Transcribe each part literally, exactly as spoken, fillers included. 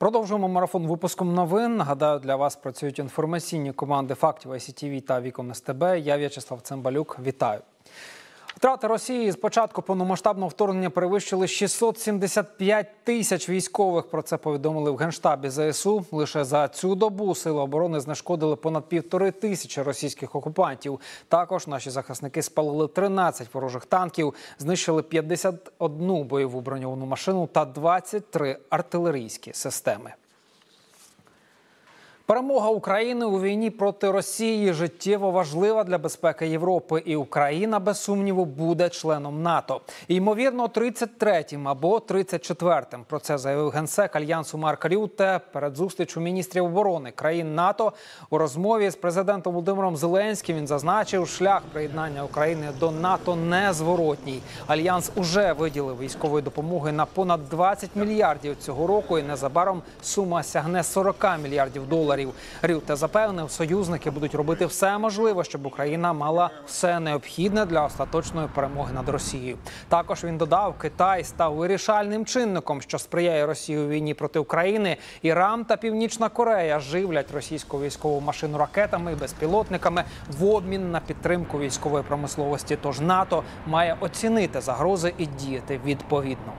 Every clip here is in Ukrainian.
Продовжуємо марафон випуском новин. Нагадаю, для вас працюють інформаційні команди «Фактів», ай сі ті ві та «Вікон ес те бе». Я В'ячеслав Цимбалюк. Вітаю. Втрати Росії з початку повномасштабного вторгнення перевищили шістсот сімдесят п'ять тисяч військових. Про це повідомили в Генштабі зе ес у. Лише за цю добу Сили оборони знешкодили понад півтори тисячі російських окупантів. Також наші захисники спалили тринадцять ворожих танків, знищили п'ятдесят одну бойову броньовану машину та двадцять три артилерійські системи. Перемога України у війні проти Росії життєво важлива для безпеки Європи. І Україна, без сумніву, буде членом НАТО. І, ймовірно, тридцять третім або тридцять четвертим. Про це заявив генсек Альянсу Марк Рютте перед зустрічю міністрів оборони країн НАТО. У розмові з президентом Володимиром Зеленським він зазначив, шлях приєднання України до НАТО незворотній. Альянс уже виділив військової допомоги на понад двадцять мільярдів цього року, і незабаром сума сягне сорок мільярдів доларів. Рютте запевнив, союзники будуть робити все можливе, щоб Україна мала все необхідне для остаточної перемоги над Росією. Також він додав, Китай став вирішальним чинником, що сприяє Росії у війні проти України. Іран та Північна Корея живлять російську військову машину ракетами і безпілотниками в обмін на підтримку військової промисловості. Тож НАТО має оцінити загрози і діяти відповідно.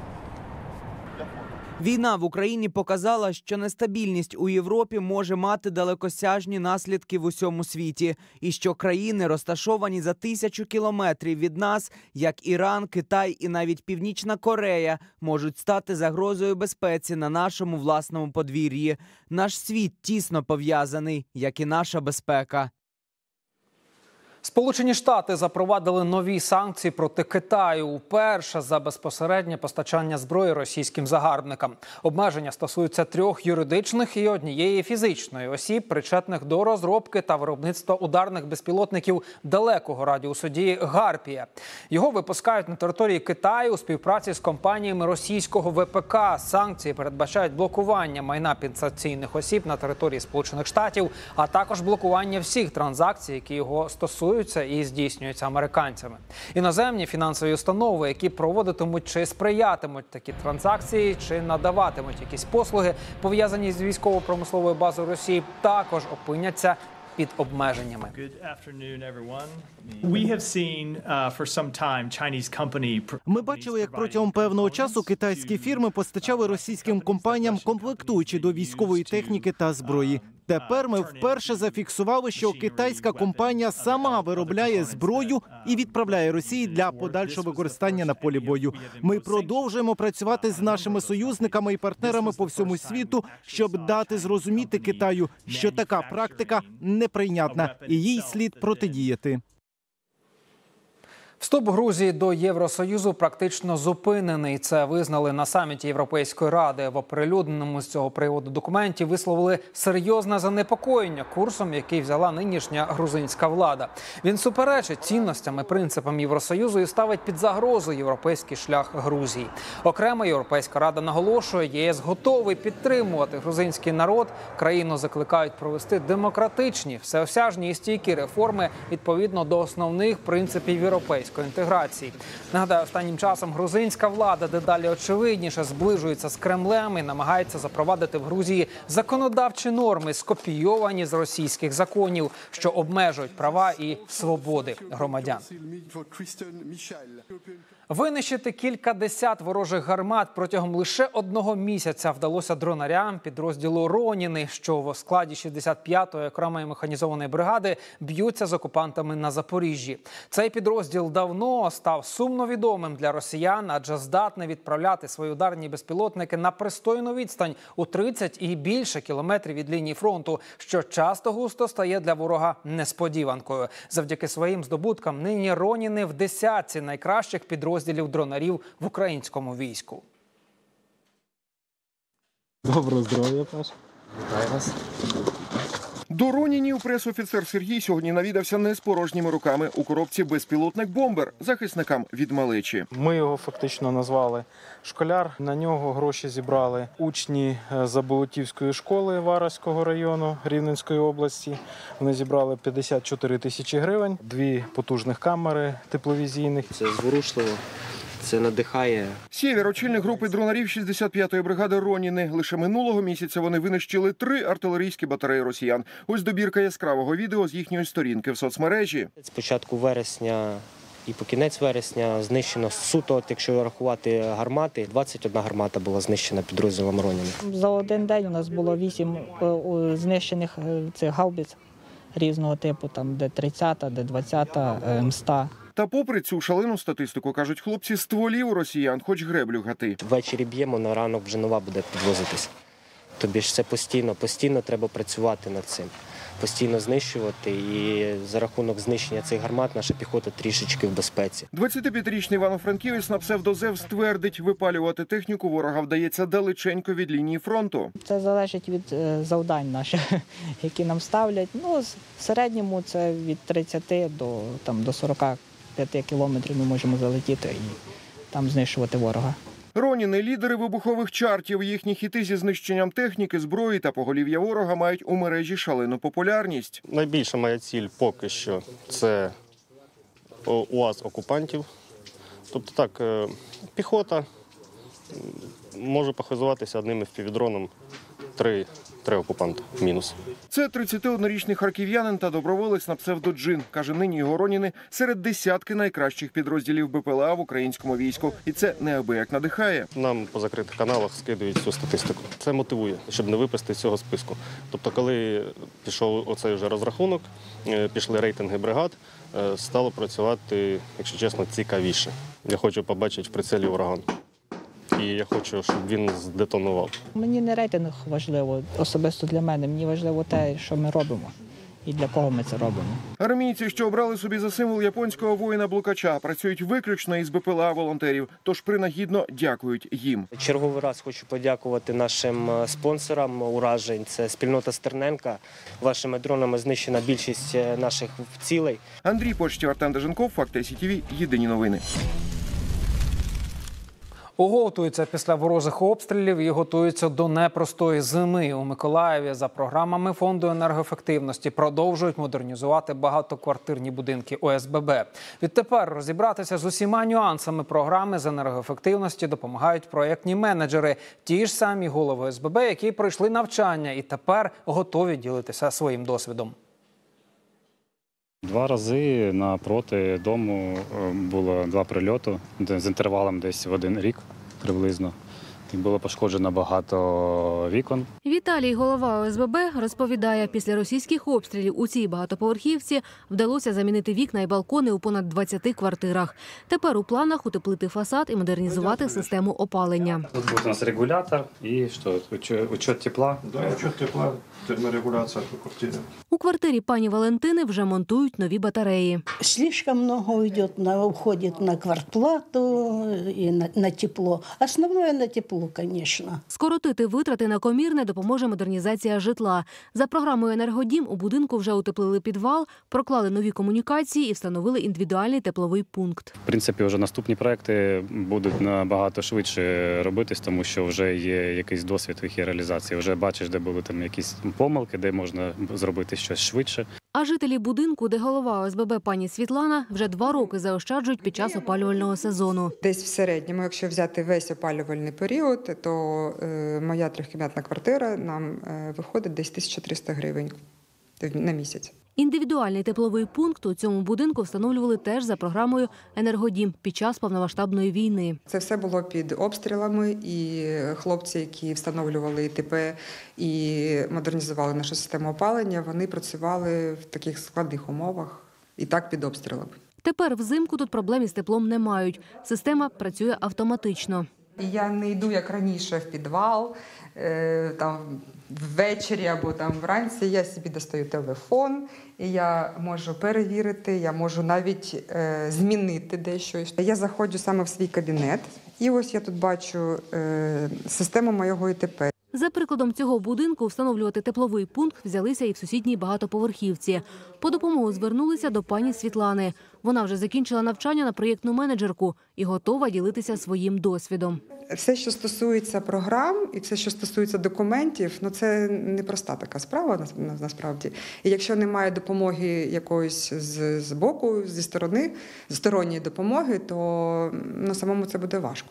Війна в Україні показала, що нестабільність у Європі може мати далекосяжні наслідки в усьому світі. І що країни, розташовані за тисячу кілометрів від нас, як Іран, Китай і навіть Північна Корея, можуть стати загрозою безпеці на нашому власному подвір'ї. Наш світ тісно пов'язаний, як і наша безпека. Сполучені Штати запровадили нові санкції проти Китаю. Уперше за безпосереднє постачання зброї російським загарбникам. Обмеження стосуються трьох юридичних і однієї фізичної осіб, причетних до розробки та виробництва ударних безпілотників далекого радіусу дії «Гарпія». Його випускають на території Китаю у співпраці з компаніями російського ве пе ка. Санкції передбачають блокування майна підсанкційних осіб на території Сполучених Штатів, а також блокування всіх транзакцій, які його стосуються і здійснюються американцями. Іноземні фінансові установи, які проводитимуть чи сприятимуть такі транзакції, чи надаватимуть якісь послуги, пов'язані з військово-промисловою базою Росії, також опиняться під обмеженнями. Ми бачили, як протягом певного часу китайські фірми постачали російським компаніям комплектуючі до військової техніки та зброї. Тепер ми вперше зафіксували, що китайська компанія сама виробляє зброю і відправляє Росії для подальшого використання на полі бою. Ми продовжуємо працювати з нашими союзниками і партнерами по всьому світу, щоб дати зрозуміти Китаю, що така практика неприйнятна і їй слід протидіяти. Вступ Грузії до Євросоюзу практично зупинений. Це визнали на саміті Європейської ради. В оприлюдненому з цього приводу документі висловили серйозне занепокоєння курсом, який взяла нинішня грузинська влада. Він суперечить цінностям і принципам Євросоюзу і ставить під загрозу європейський шлях Грузії. Окремо Європейська рада наголошує, ЄС готовий підтримувати грузинський народ. Країну закликають провести демократичні, всеосяжні і стійкі реформи відповідно до основних принципів європейської інтеграції. Нагадаю, останнім часом грузинська влада дедалі очевидніше зближується з Кремлем і намагається запровадити в Грузії законодавчі норми, скопійовані з російських законів, що обмежують права і свободи громадян. Винищити кілька десят ворожих гармат протягом лише одного місяця вдалося дронарям підрозділу «Роніни», що в складі шістдесят п'ятої окремої механізованої бригади б'ються з окупантами на Запоріжжі. Цей підрозділ давно став сумно відомим для росіян, адже здатний відправляти свої ударні безпілотники на пристойну відстань у тридцять і більше кілометрів від лінії фронту, що часто густо стає для ворога несподіванкою. Завдяки своїм здобуткам нині «Роніни» в десятці найкращих підрозділів дронарів в українському війську. Доброго здоров'я, Паш. Вітаю вас. До Ронінів прес-офіцер Сергій сьогодні навідався не з порожніми руками. У коробці безпілотник «Бомбер» захисникам від малечі. Ми його фактично назвали «Школяр». На нього гроші зібрали учні Заболотівської школи Вараського району Рівненської області. Вони зібрали п'ятдесят чотири тисячі гривень, дві потужних камери тепловізійних. Це зворушливо. Це надихає. Сєвєр – очільник групи дронарів шістдесят п'ятої бригади «Роніни». Лише минулого місяця вони винищили три артилерійські батареї росіян. Ось добірка яскравого відео з їхньої сторінки в соцмережі. З початку вересня і по кінець вересня знищено суто, от якщо рахувати гармати, двадцять одна гармата була знищена підрозділом «Роніни». За один день у нас було вісім знищених цих гаубиць різного типу, там де тридцята, де двадцята, ем сто. Та попри цю шалену статистику, кажуть хлопці, стволів у росіян хоч греблю гати. Ввечері б'ємо, на ранок вже нова буде підвозитись. Тобі ж це постійно, постійно треба працювати над цим, постійно знищувати. І за рахунок знищення цих гармат наша піхота трішечки в безпеці. двадцятип'ятирічний Івано-Франківець на псевдо Зевс твердить, випалювати техніку ворога вдається далеченько від лінії фронту. Це залежить від завдань наших, які нам ставлять. Ну, в середньому це від тридцяти до, там, до сорока п'яти кілометрів ми можемо залетіти і там знищувати ворога. «Роніни» – лідери вибухових чартів. Їхні хіти зі знищенням техніки, зброї та поголів'я ворога мають у мережі шалену популярність. Найбільша моя ціль поки що – це УАЗ окупантів. Тобто так, піхота може похизуватися одним еф пі ві-дроном три, три окупанти мінус. Це тридцятиоднорічний харків'янин та доброволець на псевдо Джин. Каже, нині його «Роніни» серед десятки найкращих підрозділів Бе Пе Еле А в українському війську. І це неабияк надихає. Нам по закритих каналах скидують цю статистику. Це мотивує, щоб не випасти з цього списку. Тобто, коли пішов оцей вже розрахунок, пішли рейтинги бригад, стало працювати, якщо чесно, цікавіше. Я хочу побачити в прицелі ураган. І я хочу, щоб він здетонував. Мені не рейтинг важливо, особисто для мене. Мені важливо те, що ми робимо і для кого ми це робимо. Армійці, що обрали собі за символ японського воїна-блукача, працюють виключно із Бе Пе Еле А волонтерів, тож принагідно дякують їм. Черговий раз хочу подякувати нашим спонсорам уражень. Це спільнота Стерненка. Вашими дронами знищена більшість наших цілей. Андрій Почтів, Артем Деженков, Факти Сі Ті Ві, єдині новини. Оговтуються після ворожих обстрілів і готуються до непростої зими. У Миколаєві за програмами Фонду енергоефективності продовжують модернізувати багатоквартирні будинки О Ес Бе Бе. Відтепер розібратися з усіма нюансами програми з енергоефективності допомагають проєктні менеджери. Ті ж самі голови О Ес Бе Бе, які пройшли навчання і тепер готові ділитися своїм досвідом. Два рази напроти дому було два прильоти з інтервалом десь в один рік приблизно. І було пошкоджено багато вікон. Віталій, голова О Ес Бе Бе, розповідає, після російських обстрілів у цій багатоповерхівці вдалося замінити вікна і балкони у понад двадцяти квартирах. Тепер у планах утеплити фасад і модернізувати систему опалення. Тут буде у нас регулятор і що, учет тепла. Да, учет тепла, терморегуляція по квартирі. У квартирі пані Валентини вже монтують нові батареї. Слишком много йде на, уходить на квартплату і на, на тепло. Основне на тепло, звісно. Скоротити витрати на комірне допоможе модернізація житла. За програмою «Енергодім» у будинку вже утеплили підвал, проклали нові комунікації і встановили індивідуальний тепловий пункт. В принципі, вже наступні проекти будуть набагато швидше робитись, тому що вже є якийсь досвід в їх реалізації. Вже бачиш, де були там якісь помилки, де можна зробити щось швидше. А жителі будинку, де голова О Ес Бе Бе пані Світлана, вже два роки заощаджують під час опалювального сезону. Десь в середньому, якщо взяти весь опалювальний період, то е, моя трьохкімнатна квартира нам е, виходить десь тисяча триста гривень на місяць. Індивідуальний тепловий пункт у цьому будинку встановлювали теж за програмою «Енергодім» під час повномасштабної війни. Це все було під обстрілами, і хлопці, які встановлювали І Те Пе і модернізували нашу систему опалення, вони працювали в таких складних умовах і так під обстрілами. Тепер взимку тут проблем із теплом не мають. Система працює автоматично. Я не йду, як раніше, в підвал, там, ввечері або там вранці. Я собі достаю телефон, і я можу перевірити, я можу навіть е, змінити дещо. Я заходжу саме в свій кабінет, і ось я тут бачу е, систему моєго І Те Пе. За прикладом цього будинку встановлювати тепловий пункт взялися і в сусідній багатоповерхівці. По допомогу звернулися до пані Світлани. Вона вже закінчила навчання на проєктну менеджерку і готова ділитися своїм досвідом. Все, що стосується програм і все, що стосується документів, ну це не проста така справа насправді. І якщо немає допомоги якоїсь з, з боку, зі сторони, зі сторонньої допомоги, то ну, самому це буде важко.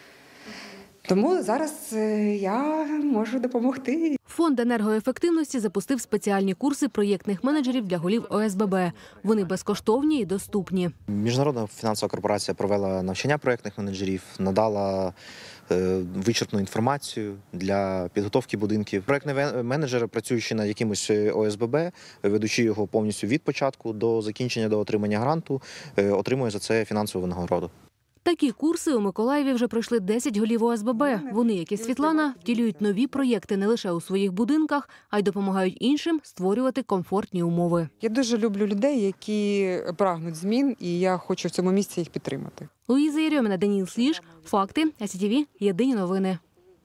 Тому зараз я можу допомогти. Фонд енергоефективності запустив спеціальні курси проєктних менеджерів для голів О С Б Б. Вони безкоштовні і доступні. Міжнародна фінансова корпорація провела навчання проєктних менеджерів, надала вичерпну інформацію для підготовки будинків. Проєктний менеджер, працюючи над якимось О С Б Б, ведучи його повністю від початку до закінчення, до отримання гранту, отримує за це фінансову винагороду. Такі курси у Миколаєві вже пройшли десять голів О С Б Б. Вони, як і Світлана, втілюють нові проєкти не лише у своїх будинках, а й допомагають іншим створювати комфортні умови. Я дуже люблю людей, які прагнуть змін, і я хочу в цьому місці їх підтримати. Луїза Єрьоміна, Даніл Сліж, Факти, Ес Сі Ті Ві, Єдині новини.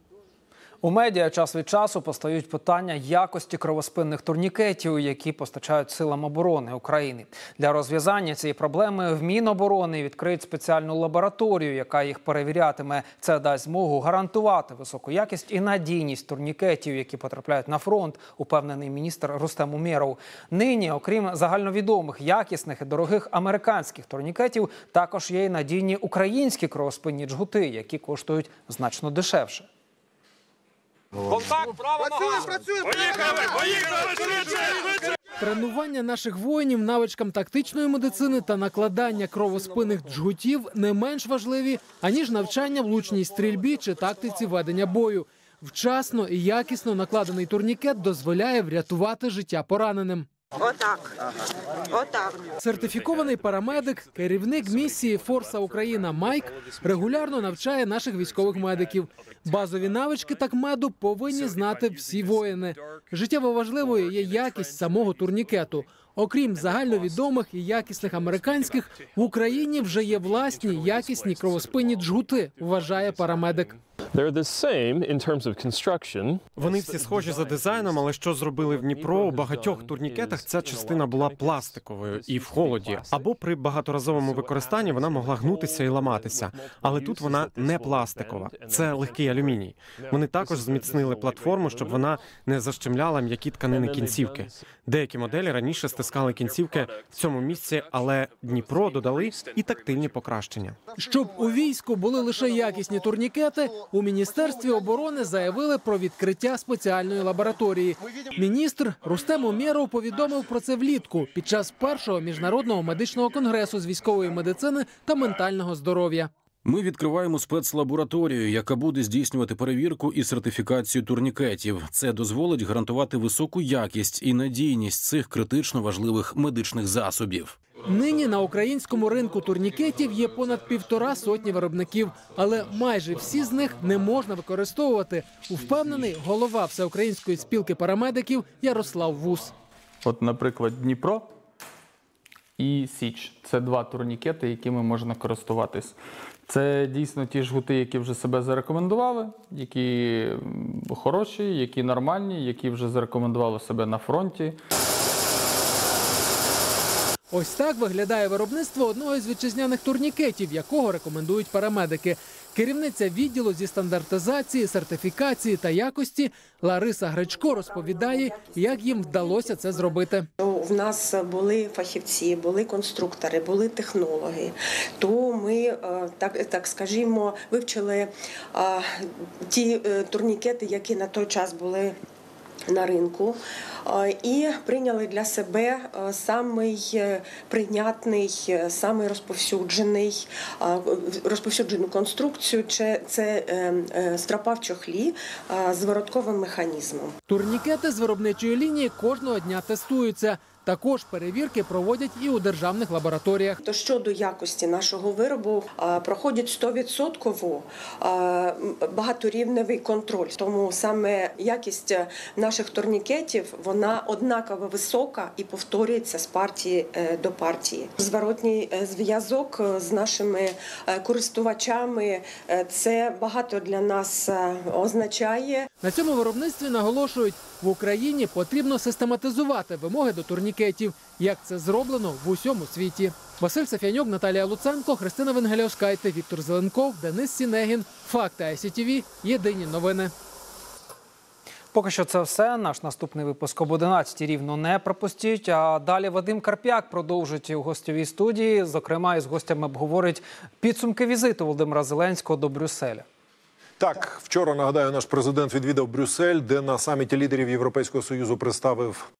У медіа час від часу постають питання якості кровоспинних турнікетів, які постачають силам оборони України. Для розв'язання цієї проблеми в Міноборони відкриють спеціальну лабораторію, яка їх перевірятиме. Це дасть змогу гарантувати високу якість і надійність турнікетів, які потрапляють на фронт, упевнений міністр Рустем Умєров. Нині, окрім загальновідомих, якісних і дорогих американських турнікетів, також є й надійні українські кровоспинні джгути, які коштують значно дешевше. Контакт, право нога! Поїхали! Поїхали! Тренування наших воїнів навичкам тактичної медицини та накладання кровоспинних джгутів не менш важливі, аніж навчання влучній стрільбі чи тактиці ведення бою. Вчасно і якісно накладений турнікет дозволяє врятувати життя пораненим. Отак. Отак. Сертифікований парамедик, керівник місії «Форса Україна» Майк регулярно навчає наших військових медиків. Базові навички такмеду повинні знати всі воїни. Життєво важливою є якість самого турнікету. Окрім загальновідомих і якісних американських, в Україні вже є власні якісні кровоспинні джгути, вважає парамедик. Вони всі схожі за дизайном, але що зробили в Дніпро, у багатьох турнікетах ця частина була пластиковою і в холоді. Або при багаторазовому використанні вона могла гнутися і ламатися. Але тут вона не пластикова, це легкий алюміній. Вони також зміцнили платформу, щоб вона не защемляла м'які тканини кінцівки. Деякі моделі раніше стискали кінцівки в цьому місці, але Дніпро додали і тактильні покращення. Щоб у війську були лише якісні турнікети, у Міністерстві оборони заявили про відкриття спеціальної лабораторії. Міністр Рустем Умєров повідомив про це влітку під час першого міжнародного медичного конгресу з військової медицини та ментального здоров'я. Ми відкриваємо спецлабораторію, яка буде здійснювати перевірку і сертифікацію турнікетів. Це дозволить гарантувати високу якість і надійність цих критично важливих медичних засобів. Нині на українському ринку турнікетів є понад півтора сотні виробників, але майже всі з них не можна використовувати, впевнений голова Всеукраїнської спілки парамедиків Ярослав Вус. От, наприклад, Дніпро і Січ – це два турнікети, якими можна користуватись. Це дійсно ті жгути, які вже себе зарекомендували, які хороші, які нормальні, які вже зарекомендували себе на фронті. Ось так виглядає виробництво одного із вітчизняних турнікетів, якого рекомендують парамедики. Керівниця відділу зі стандартизації, сертифікації та якості Лариса Гречко розповідає, як їм вдалося це зробити. У нас були фахівці, були конструктори, були технологи. То ми, так, так скажімо, вивчили а, ті турнікети, які на той час були на ринку, і прийняли для себе самий прийнятний, самий розповсюджений, розповсюджену конструкцію. Це стропа в чохлі з воротковим механізмом. Турнікети з виробничої лінії кожного дня тестуються. Також перевірки проводять і у державних лабораторіях. То щодо якості нашого виробу проходить сто відсотків багаторівневий контроль. Тому саме якість наших турнікетів, вона однаково висока і повторюється з партії до партії. Зворотній зв'язок з нашими користувачами – це багато для нас означає. На цьому виробництві наголошують, в Україні потрібно систематизувати вимоги до турнікетів. турнікетів, як це зроблено в усьому світі. Василь Сафянюк, Наталія Луценко, Христина Венгеляускайте, Віктор Зеленков, Денис Сінегін. Факти ай сі ті ві. Єдині новини. Поки що це все. Наш наступний випуск об одинадцятій рівно не пропустіть. А далі Вадим Карп'як продовжить у гостьовій студії. Зокрема, із гостями обговорить підсумки візиту Володимира Зеленського до Брюсселя. Так, вчора, нагадаю, наш президент відвідав Брюссель, де на саміті лідерів Європейського Союзу представив